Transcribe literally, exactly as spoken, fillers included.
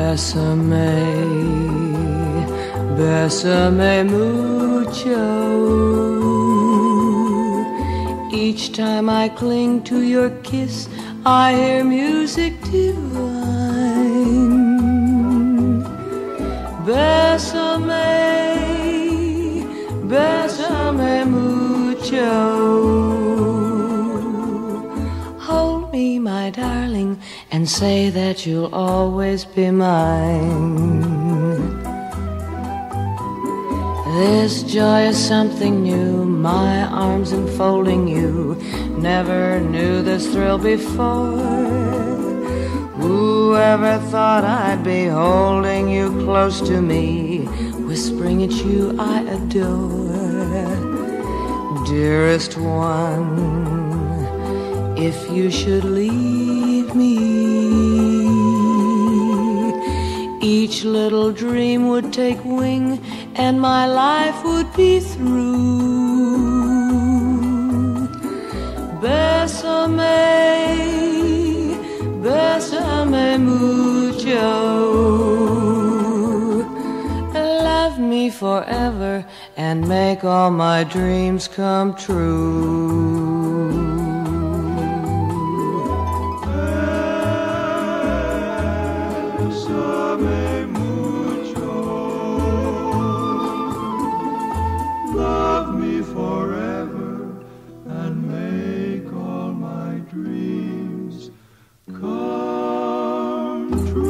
Bésame, bésame mucho. Each time I cling to your kiss, I hear music divine. Bésame, bésame mucho. Hold me, my darling, and say that you'll always be mine. This joy is something new, my arms enfolding you. Never knew this thrill before. Whoever thought I'd be holding you close to me, whispering it's you I adore. Dearest one, if you should leave me, each little dream would take wing and my life would be through. Bésame, bésame mucho. Love me forever and make all my dreams come true. Bésame mucho. Love me forever and make all my dreams come true.